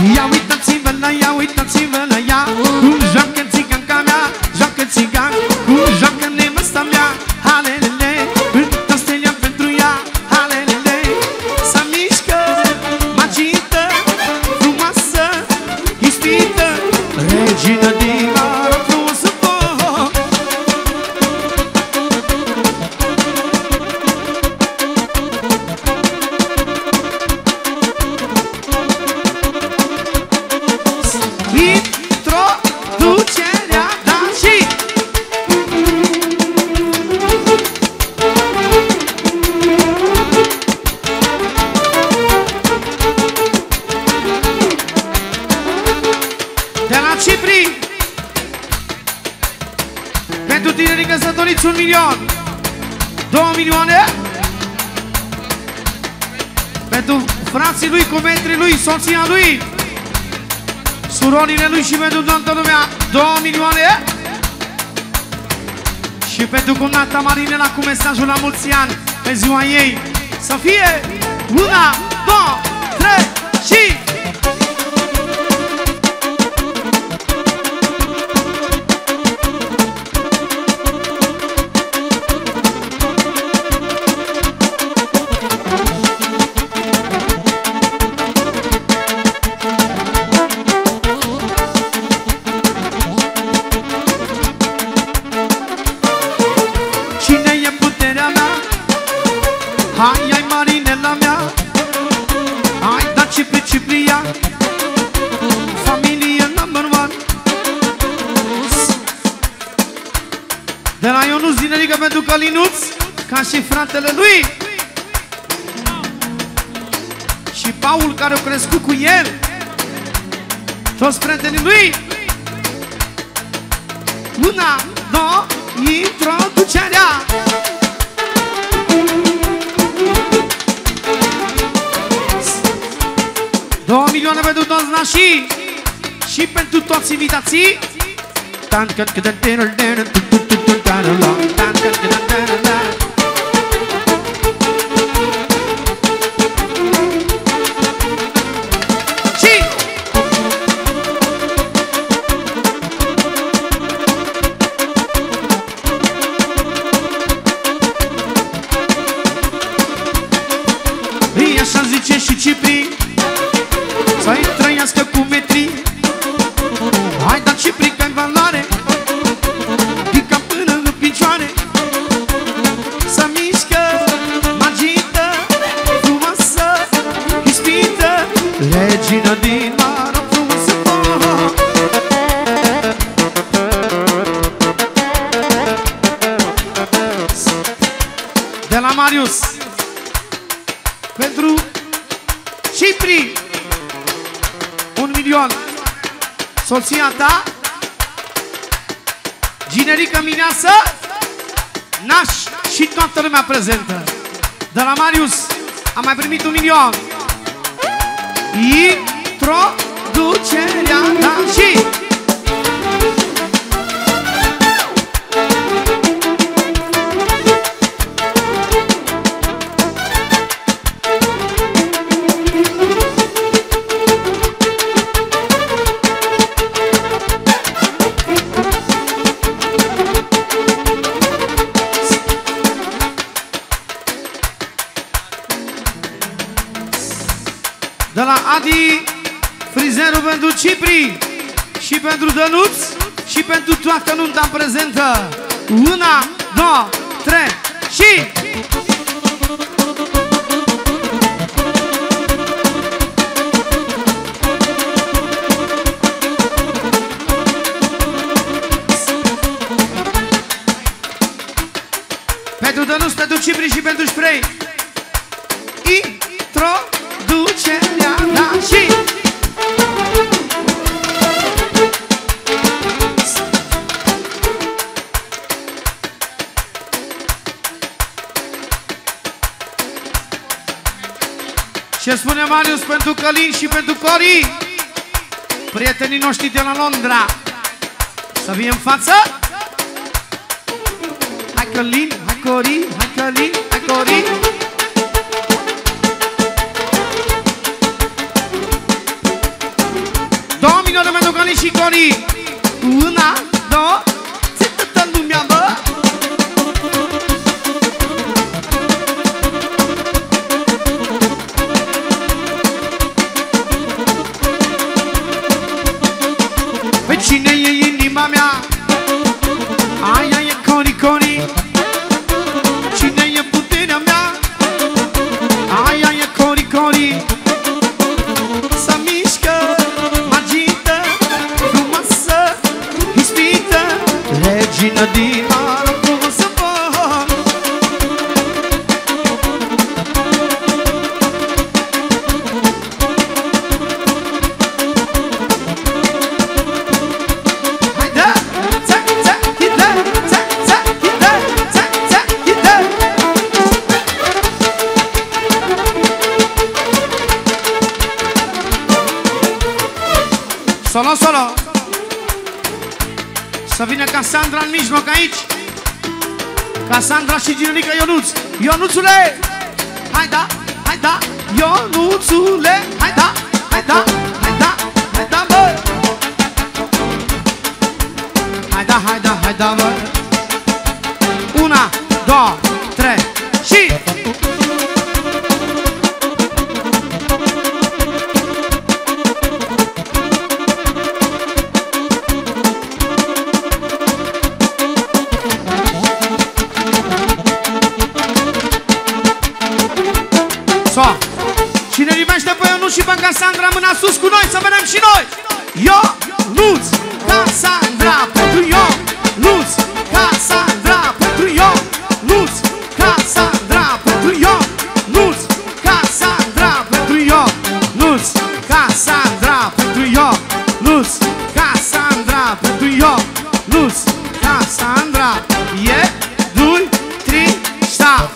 Ia uitați-vă la ea, uitați-vă la ea, cum joacă țiganca mea, joacă țigan, cum joacă nevasta mea, halelele, întă stelea pentru ea, halelele. Să mișcă, magită, frumoasă, ispită, regină din mare frumoasă. Introducerea, da, și de la Cipri, pentru tinerii căsătoriți 1 milion, 2 milioane, pentru frații lui, comentrii lui, soția lui, surorile lui și pentru toată lumea 2 milioane. Și pentru cumnata Marinela cu mesajul la mulți ani pe ziua ei. Să fie 1, 2, 3 și... Hai, ai Marinela mea, hai, da Cipria, familie number 1. De la Ionuț Dinerică pentru Călinuț, ca și fratele lui, și Paul care a crescut cu el, toți prietenii lui. 1, 2, introducerea. 2 milioane pentru toți nașii și pentru toți invitații. Și așa zice și Cipri, să-i trăiască cu metri. Hai, da Cipri, că-i valoare, pică până în picioare. Să mișcă, magită, frumoasă, ispită, regină din mare frumoasă. De la Marius pentru Cipri 1 milion. Soția ta, Ginerică Mineasă, naș și toată lumea prezentă. De la Marius am mai primit 1 milion. Introducerea, da, și de la Adi Frizerul pentru Cipri și pentru Dănuț și pentru toată nunta prezentă. 1, 2, 3 și... Pentru Dănuț, pentru Cipri și pentru Spray. Introducerea, da, și... Ce spune Marius pentru Călin și pentru Cori, prietenii noștri de la Londra. Să fie în față. Hai Călin, hai Cori, hai Călin, hai Cori. milioane pentru Cali și Cori. Una, două, ți toată lumea, bă. Păi cine e inima mea? Aia e Cori, Cori. Cine e puterea mea? Aia e Cori, Cori. Să mișcă, magită, frumoasă, ispită, regină din mare, frumoasă, bă. Haide! Țac, țac, hide! Țac, țac, hide! Țac, țac, hide! Solo, solo. Să vină Casandra în mijloc aici. Casandra și Ginelica Ionuț. Ionuțule! Hai da, hai da, Ionuțule! Hai da, hai da, hai da, hai da, bă! Hai da, hai da, hai da, bă! Una, două, trei și... So. Cine iubește pe Ionuț și pe Casandra, mâna sus cu noi, să vedem și noi. Ionuț, Casandra pentru Ionuț, Casandra pentru Ionuț, Casandra pentru Ionuț, Casandra pentru Ionuț, Casandra pentru Ionuț, Casandra pentru Ionuț, Casandra. E, doi, trei, stop.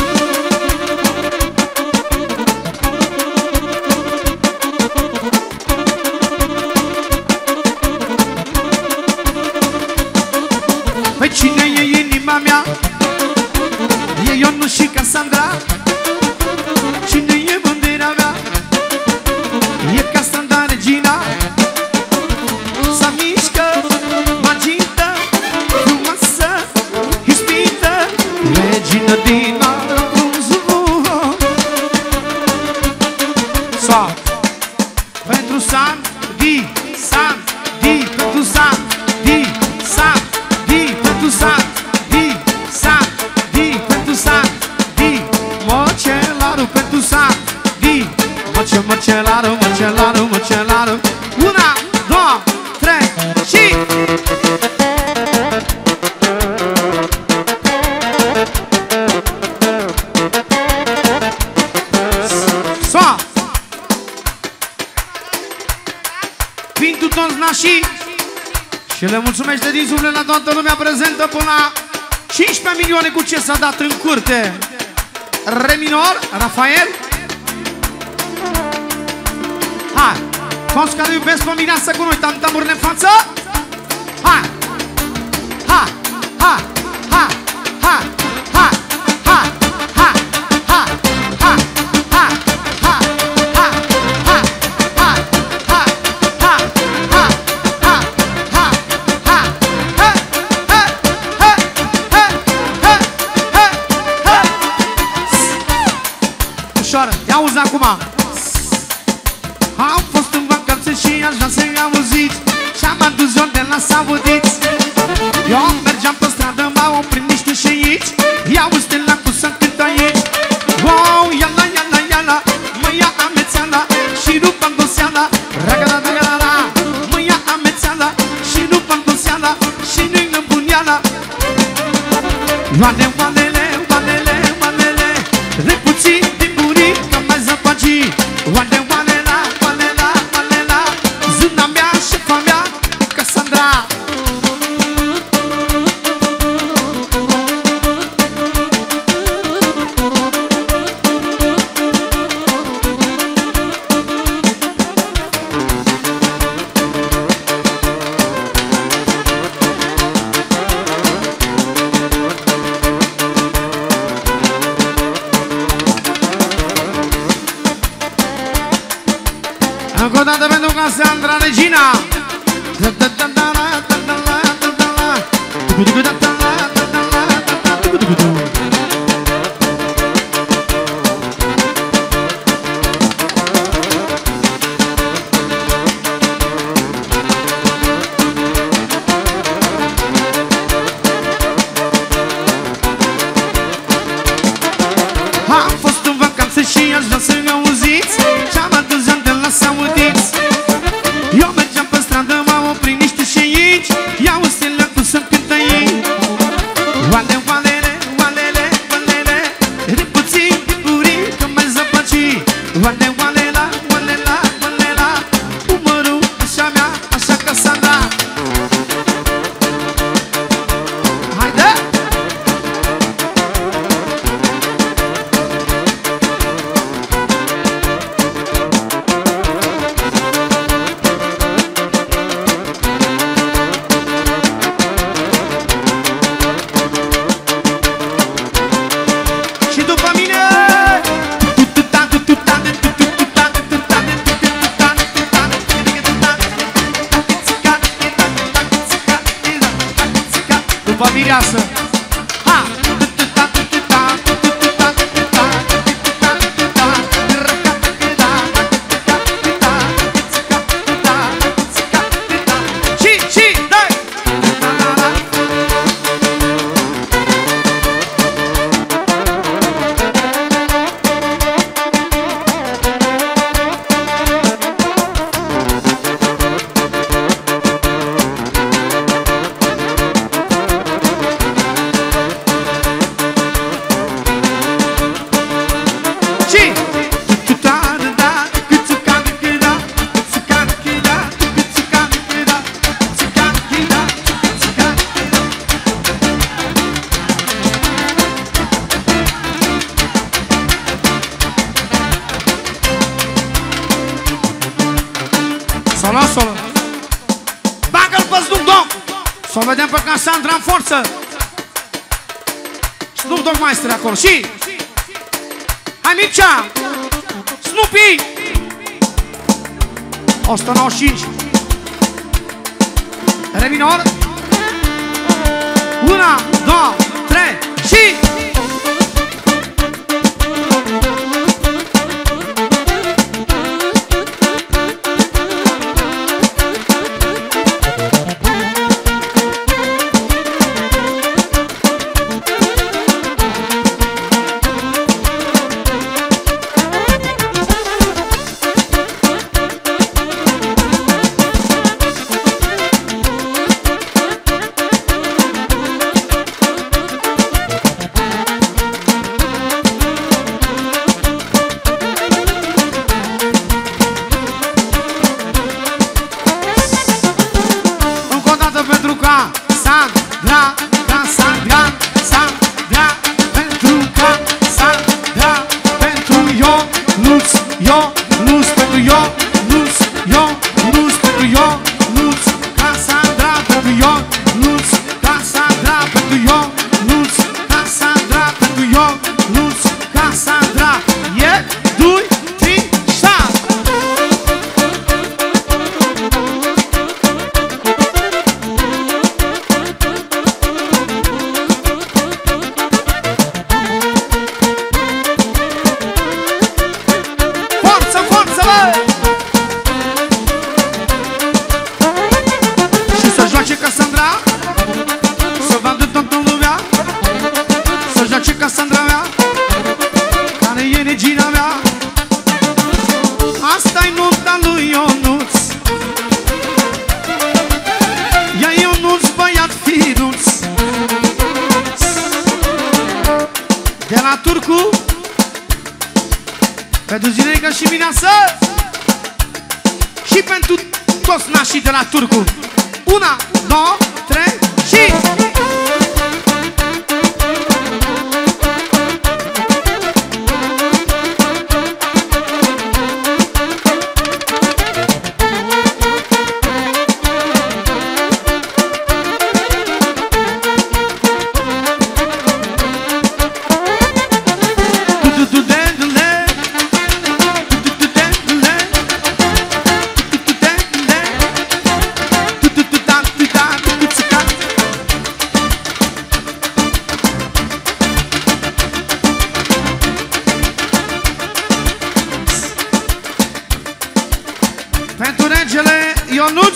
Păi cine e inima mea? E Ionuț și Casandra. Cine e mândrea mea? E Casandra regina. Să mișcă, magită, frumoasă, ispită, regină din mare, frunzul. So. Pentru Sandy, Sandy, pentru Sandy, Sandy, pentru Sandy, Sandy, pentru Sandy, mocelaru pentru Sandy, mocelaru, mocelaru, mocelaru. Una, două, trei și... So. Pentru toți nașii. Și le mulțumește din suflet la toată lumea prezentă până la 15 milioane cu ce s-a dat în curte. Re minor, Rafael. Hai, toți care iubesc pe mireasă cu noi, tamtamurile în față. Hai, hai, hai, hai, hai, hai, hai, hai, hai, hai, hai, hai, hai, hai, hai, hai, hai, hai, ușoară, ia auzi acum. Am fost în vacanță și aș vrea să-i auziți și-am adus eu de la Saudiți. Eu mergeam pe stradă, m-au oprit niște șeici. Ia-auzi stela cu să cânt aici. Wow, iala, iala, iala, mă ia amețeala și nu pandoseala. Ragada, ragada, mă ia amețeala și nu pandoseala și nu-i năbuneala. Oale, oalele, oalele, oalele, repuții din burii ca mai zăpăcii. Oale, oalela, oalela, oalela, zâna mea, șefa mea, Casandra. Încă o dată pentru Cassandra Regina. Am fost în vacanță și aș vrea să auziți ce-am adus de la să audiți. Eu mergeam pe stradă, m-am oprit niște șeici, iau stelea cu să cântă ei. Oale, oalele, oalele, oalele, de puțin burii că mai zăpăci. Oale, oalela, oalela, oalela, umărul așa mea, așa Cassandra. Haide! Mireasă. Ha! Și, dai! Solo. Bagă-l pe Snoop Dogg. Să o vedem pe Cassandra în forță. Snoop Dogg maestre acolo. Și hai Mircea, Snoopy 195 re minor. 1, 2, 3 și Cassandra mea, care e regina mea. Asta-i nunta lui Ionuț. Ea e Ionuț, băiat firuț. De la Turcu, pentru Zinerica și Mineasă, și pentru toți nașii de la Turcu. 1, 2, 3 și... Pentru regele Ionuț.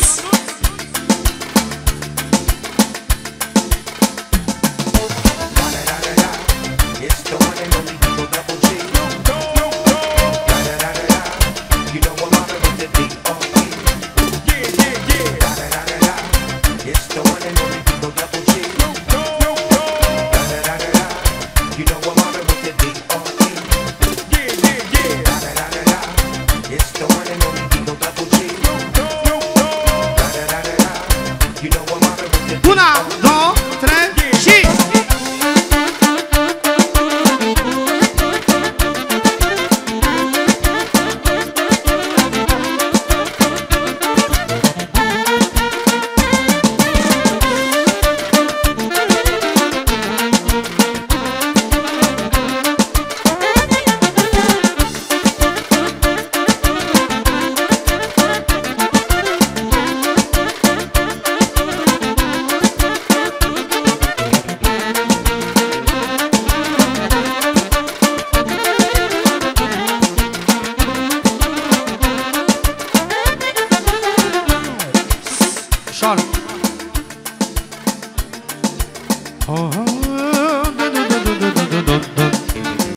Oh,